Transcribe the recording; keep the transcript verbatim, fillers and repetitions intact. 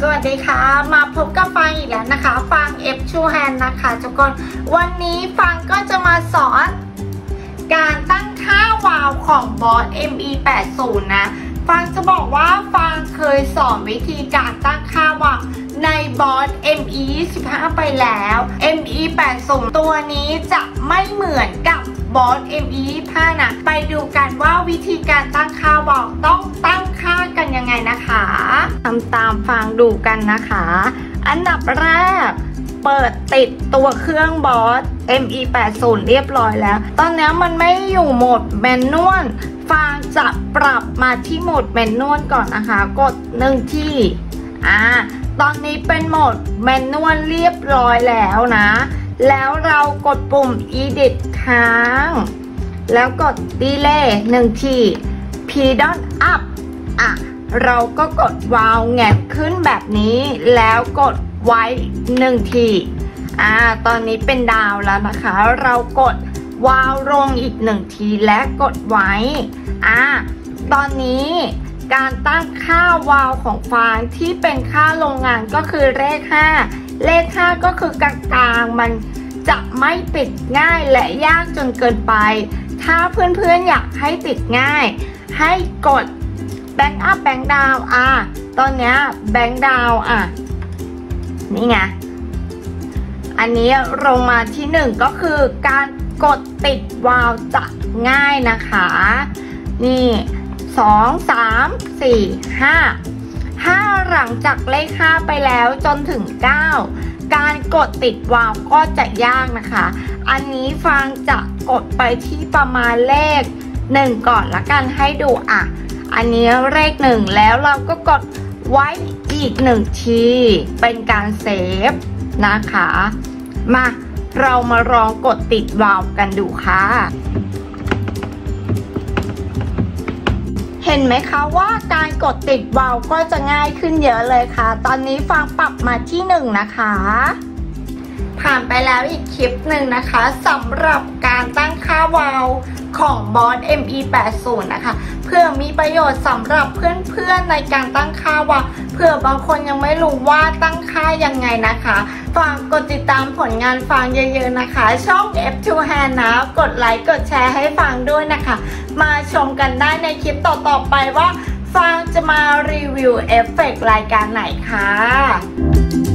สวัสดีค่ะมาพบกับฟังอีกแล้วนะคะฟัง F ชูแฮนนะคะทุกคนวันนี้ฟังก็จะมาสอนการตั้งค่าวาล์วของบอส เอ็ม อี แปดสิบ นะฟังจะบอกว่าฟังเคยสอนวิธีการตั้งค่าวาล์วในบอส เอ็ม อี ยี่สิบห้า ไปแล้ว เอ็ม อี แปดสิบ ตัวนี้จะไม่เหมือนกับบอส เอ็ม อี ยี่สิบห้า นะไปดูกันว่าวิธีการตั้งค่าวาล์วต้องตั้งค่ากันยังไงนะคะทำตามฟังดูกันนะคะอันดับแรกเปิดติดตัวเครื่องบอส เอ็ม อี แปดสิบ เรียบร้อยแล้วตอนนี้มันไม่อยู่โหมดแมนนวลฟังจะปรับมาที่โหมดแมนนวลก่อนนะคะกดหนึ่งที่อ่าตอนนี้เป็นโหมดแมนนวลเรียบร้อยแล้วนะแล้วเรากดปุ่ม edit ค้างแล้วกด delay หนึ่งที pedal up อ่ะเราก็กดวาล์วแงะขึ้นแบบนี้แล้วกดไว้หนึ่งทีอ่าตอนนี้เป็นดาวแล้วนะคะเรากดวาล์วลงอีกหนึ่งทีและกดไว้อ่าตอนนี้การตั้งค่าวาล์วของฟางที่เป็นค่าโรงงานก็คือเลขห้าเลขห้าก็คือกลางๆมันจะไม่ติดง่ายและยากจนเกินไปถ้าเพื่อนๆอยากให้ติดง่ายให้กดแบงค์อัพแบงค์ดาวอ่ะตอนนี้แบงค์ดาวอ่ะนี่ไงอันนี้ลงมาที่หนึ่งก็คือการกดติดวาล์วจะง่ายนะคะนี่สองสามสี่ห้าห้าหลังจากเลขห้าไปแล้วจนถึงเก้าการกดติดวาล์วก็จะยากนะคะอันนี้ฟังจะกดไปที่ประมาณเลขหนึ่งก่อนละกันให้ดูอ่ะอันนี้เลขหนึ่งแล้วเราก็กดไว้อีกหนึ่งทีเป็นการเซฟนะคะมาเรามาลองกดติดวาล์วกันดูค่ะเห็นไหมคะว่าการกดติดวาล์วก็จะง่ายขึ้นเยอะเลยค่ะตอนนี้ฟังปรับมาที่หนึ่งนะคะผ่านไปแล้วอีกคลิปหนึ่งนะคะสำหรับการตั้งค่าวาล์วของบอส เอ็ม อี แปดสิบ นะคะเพื่อมีประโยชน์สำหรับเพื่อนๆในการตั้งค่าวาล์วเผื่อบางคนยังไม่รู้ว่าตั้งค่ายังไงนะคะฝากกดติดตามผลงานฟังเยอะๆนะคะช่อง F ชูแฮนนะกดไลค์กดแชร์ให้ฟังด้วยนะคะมาชมกันได้ในคลิปต่อๆไปว่าฟังจะมารีวิวเอฟเฟกต์รายการไหนค่ะ